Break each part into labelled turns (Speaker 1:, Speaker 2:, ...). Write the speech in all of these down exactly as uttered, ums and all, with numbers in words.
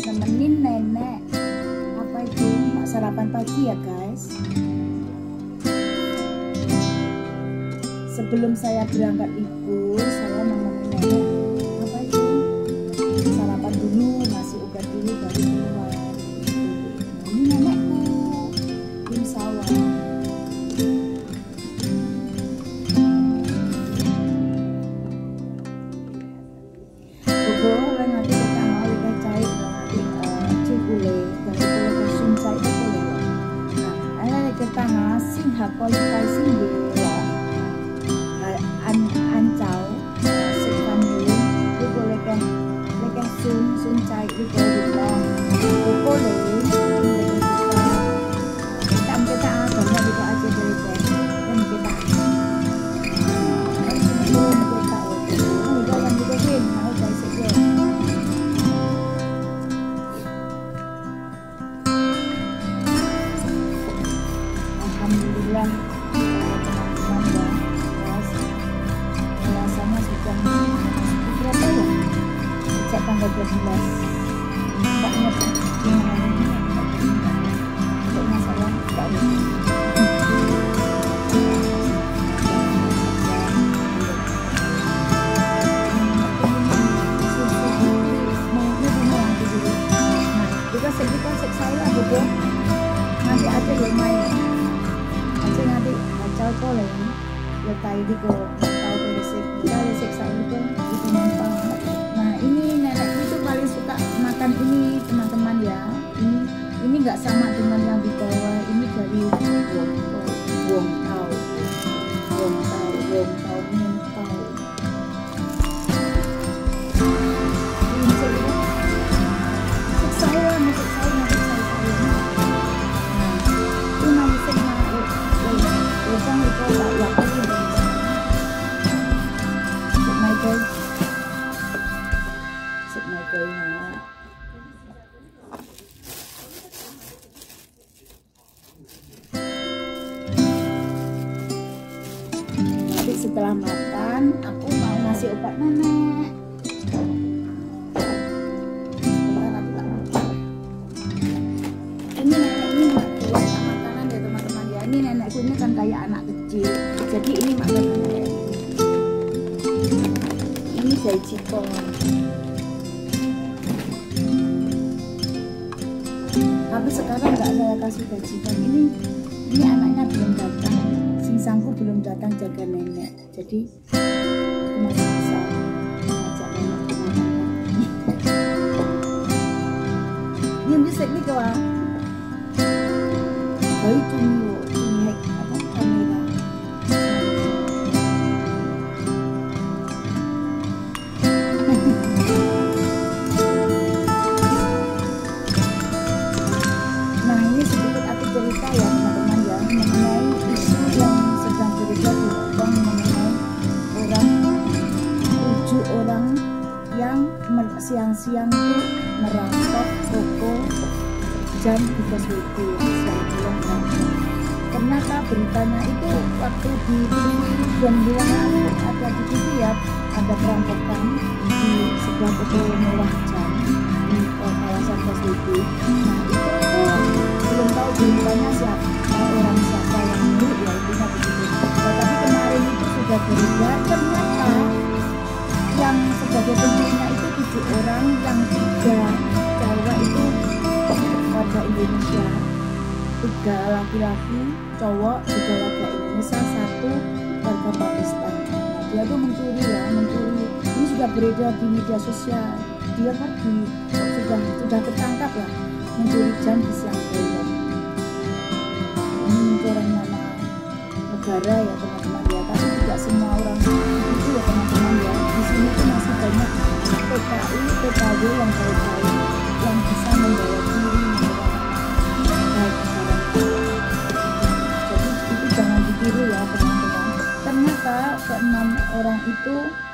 Speaker 1: nemenin nenek apa itu sarapan pagi ya guys. Sebelum saya berangkat itu saya nemenin nenek apa itu sarapan dulu, ngasih obat dulu baru keluar. Ini nenekku tim sawah. Kualitas sih ya, an ancau, sepan dulu, itu boleh kan, boleh kan sun sun cai itu boleh, boleh, kita kita kita banyak itu aja boleh kan, dan kita, belum kita, oh jangan dibikin, mau cai saja. Alhamdulillah teman-teman ya, rasanya sudah berapa ya? Sejak tanggal dua belas nggak ingat gimana ini pokoknya saya nggak ingat. Kita sedih konsep saya betul nanti ada yang main nanti acau boleh letai di ko tahu ko resep kita resep saya itu itu mantap. Nah ini nenek itu paling suka makan ini teman-teman ya, ini ini nggak sama dengan yang di bawah, ini dari wong wong tau wong tau wong tau mentau ini saya masuk saya masuk saya itu nanti saya Usang itu tak yakin Sip my girl Sip my girl na Nanti setelah makan aku mau ngasih obat nenek. Ini nenek ini buat makanan ya teman-teman ya. Ini nenekku ini kan kayak anak kecil, jadi ini makanannya ini gajikan. Tapi sekarang nggak saya kasih gajikan, ini ini anaknya belum datang, singsangku belum datang jaga nenek, jadi aku masih bisa ngajak nenek ke makan. Ini bisa nih kawan baik tuh siang-siang itu merampok toko jam tiga subuh siang pulang kampung. Ternyata beritanya itu waktu di T V jam dua lalu ada di T V ya, ada perampokan di sebuah toko mewah jam di uh, kawasan Pasludu. Nah itu belum tahu beritanya siapa orang siapa yang milik ya, intinya begitu. Nah, tapi kemarin itu sudah berita ternyata yang sebagai pemiliknya itu tujuh orang, yang tiga cewek itu warga Indonesia, tiga laki-laki cowok juga warga Indonesia, satu warga Pakistan. Nah, dia tuh mencuri ya, mencuri. Ini sudah beredar di media sosial. Dia kan di, sudah sudah tertangkap ya, mencuri jam di siang bolong. Ini mencoreng nama negara ya teman-teman ya, tapi tidak semua orang itu ya teman-teman ya. Di sini tuh masih banyak P K I, P K W yang baik-baik, yang bisa membawa diri, membawa baik masyarakat. Jadi itu jangan ditiru ya teman-teman. Ternyata keenam orang itu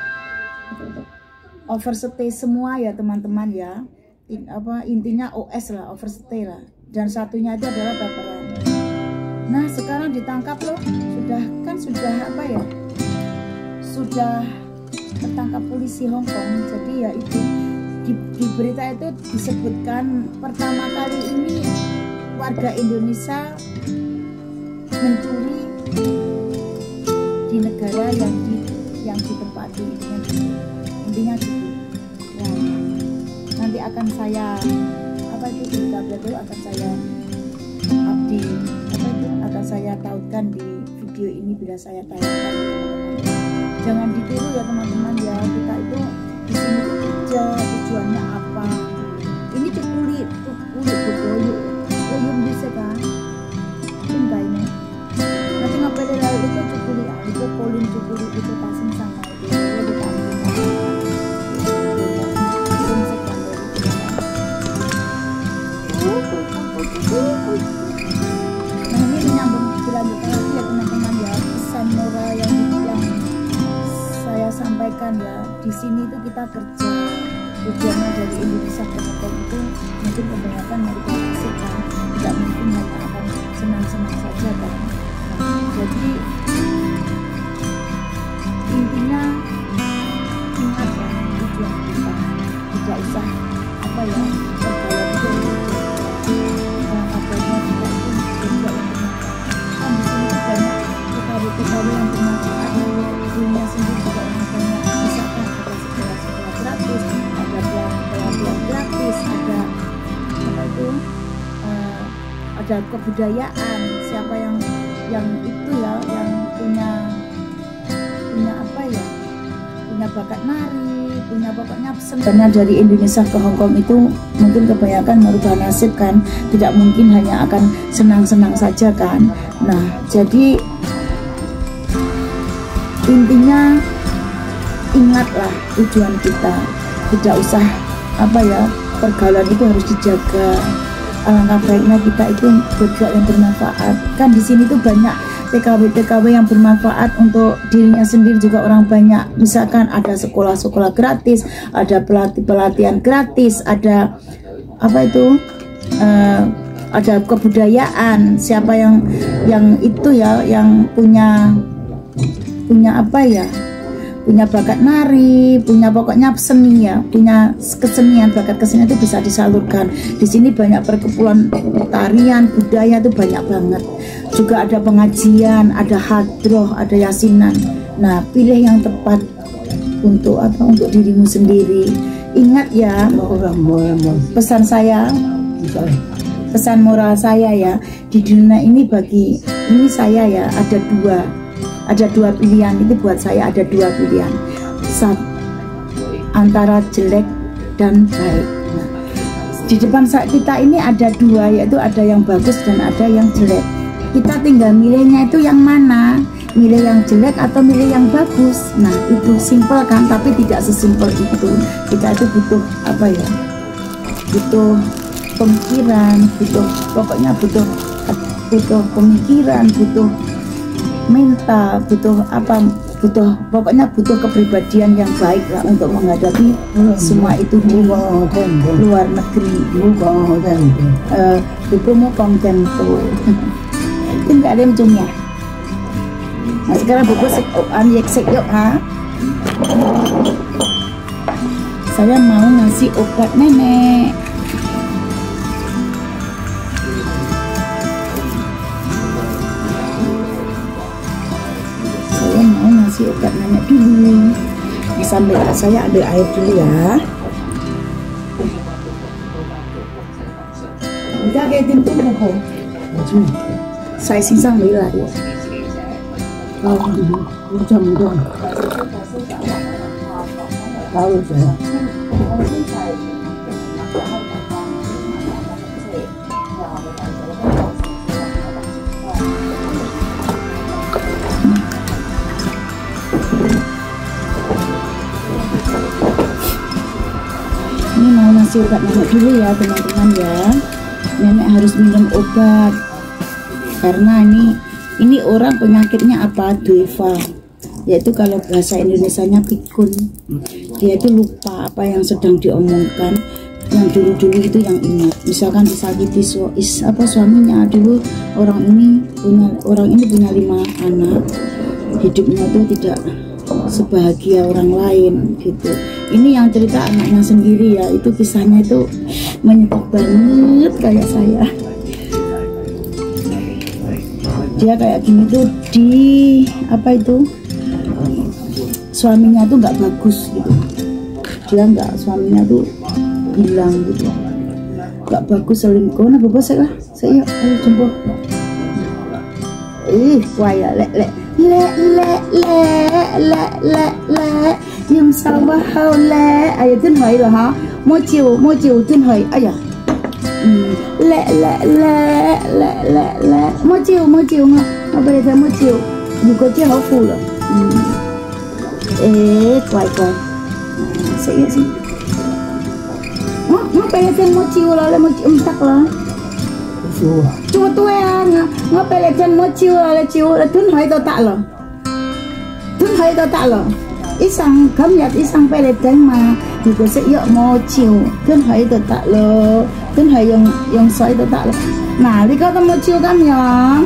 Speaker 1: overstay semua ya teman-teman ya. In, apa intinya O S lah, overstay lah. Dan satunya itu adalah baperan. Nah sekarang ditangkap loh, sudah kan sudah apa ya? Sudah tertangkap polisi Hong Kong. Jadi ya itu di, di berita itu disebutkan pertama kali ini warga Indonesia mencuri di negara yang di yang ditempati, intinya gitu. Nah, nanti akan saya apa itu berita itu akan saya update, apa itu akan saya tautkan di video ini bila saya tayangkan. Jangan ditiru ya teman-teman ya, kita itu di sini tuh kerja, tujuannya apa? Ini tuh kulit, tuh kulit tuh boyuk, boyuk bisa kan? Enggak ini. Nanti ngapain lalu itu tuh kulit, itu kolin tuh kulit itu pasang sama itu, itu pasang. Nah ini menyambung berlanjut lagi ya teman-teman ya, pesan moral yang yang saya sampaikan ya. Di sini itu kita kerja, tujuannya dari Indonesia ke Hongkong itu mungkin kebanyakan mereka kan, tidak mungkin hanya akan senang-senang saja kan. Nah, jadi intinya ingatlah tujuan kita, tidak usah apa ya bergaya itu orang agama juga itu juga kan di sini tuh banyak pegawai-pegawai yang bermanfaat dunia sendiri juga orang banyak, misalkan ada sekolah-sekolah gratis, ada pelatihan gratis, ada apa itu uh, ada kebudayaan, siapa yang yang itu ya yang punya punya apa ya punya bakat nari, punya pokoknya sebenarnya dari Indonesia ke Hongkong itu mungkin kebanyakan merubah nasib kan, tidak mungkin hanya akan senang-senang saja kan. Nah jadi intinya ingatlah tujuan kita, tidak usah apa ya pergaulan itu harus dijaga. Alangkah baiknya kita itu berbuat yang bermanfaat. Kan di sini tuh banyak T K W T K W yang bermanfaat untuk dirinya sendiri juga orang banyak. Misalkan ada sekolah-sekolah gratis, ada pelatih-pelatihan gratis, ada apa itu uh, ada kebudayaan. Siapa yang yang itu ya yang punya punya apa ya punya bakat nari, punya pokoknya seni ya, punya kesenian, bakat kesenian itu bisa disalurkan. Di sini banyak perkumpulan tarian, budaya itu banyak banget. Juga ada pengajian, ada hadroh, ada yasinan. Nah, pilih yang tepat untuk apa? Untuk dirimu sendiri. Ingat ya, pesan saya, pesan moral saya ya, di dunia ini bagi ini saya ya ada dua. Ada dua pilihan, itu buat saya ada dua pilihan, Sat, antara jelek dan baik. Nah, di depan kita ini ada dua, yaitu ada yang bagus dan ada yang jelek. Kita tinggal milihnya itu yang mana, milih yang jelek atau milih yang bagus. Nah itu simpel kan, tapi tidak sesimpel itu. Kita itu butuh apa ya, butuh pemikiran, butuh pokoknya butuh butuh pemikiran, butuh mental, butuh apa, butuh pokoknya butuh kepribadian yang baik lah untuk menghadapi hmm. semua itu di luar negeri. Hukum konten tuh itu nggak ada ujungnya. Nah sekarang buku sekokan yek yuk ha. Saya mau ngasih obat nenek. Si obat nenek dulu. Nah, sambil saya ambil air dulu ya. Udah kayak tim tuh kok. Saya sisang lah ya. Kalau dulu, udah mudah. Tahu saya. Ini mau ngasih obat nenek dulu ya teman-teman ya. Nenek harus minum obat karena ini ini orang penyakitnya apa, dueva, yaitu kalau bahasa Indonesianya pikun. Dia itu lupa apa yang sedang diomongkan, yang dulu-dulu itu yang ingat. Misalkan disakiti su is, apa suaminya dulu, orang ini punya orang ini punya lima anak, hidupnya itu tidak sebahagia orang lain gitu. Ini yang cerita anaknya sendiri ya, itu kisahnya itu menyentuh banget kayak saya. Dia kayak gini tuh di apa itu suaminya tuh nggak bagus gitu. Dia nggak, suaminya tuh hilang gitu, nggak bagus, selingkuh. Nah bapak saya lah, saya ayo jempol. Ih, waya lek lek lek lek lek lek lek lek yang sawah haule. Ayo tin hỏi là hả? Mua chiều mua chiều tin hỏi. Aya. Lẹ lẹ lẹ lẹ lẹ lẹ mua chiều mua chiều hả? Mà bây giờ mua chiều, dù có chiều hậu phù rồi. Ê, quay quay. Sẽ gì? Nó nó bây giờ mua chiều là mua chiều tắc là. Cuma tuh ya, ngapa pelejan mau ciu lah ciu, tun hai tau tak lo, tun hai tau tak lo, isang kamu lihat isang pelejan mah juga seyok mau ciu, tun hai tau tak lo, tun hai yang yang soi tau tak lo. Nah, di kau mau ciu kan ya?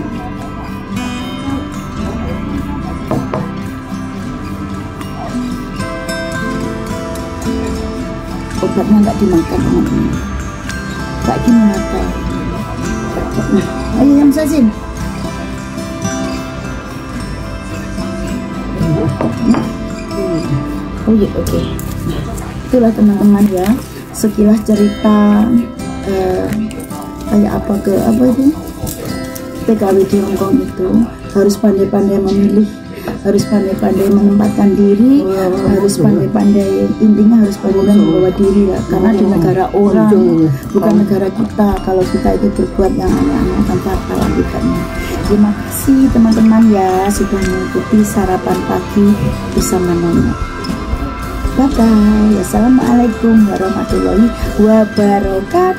Speaker 1: Obatnya nggak dimakan teman-teman, nggak dimakan. Nah, ayo yang sasin. Oh iya, oke. Okay. Itulah teman-teman ya, sekilas cerita eh, kayak apa ke apa itu T K W di Hongkong itu. Harus pandai-pandai memilih, harus pandai-pandai menempatkan diri, oh, harus pandai-pandai, intinya harus pandai-pandai membawa diri ya, karena di negara orang, bukan negara kita. Kalau kita itu berbuat yang aneh-aneh akan fatal akibatnya. Terima kasih teman-teman ya sudah mengikuti sarapan pagi bersama Nona. Bye bye. Assalamualaikum warahmatullahi wabarakatuh.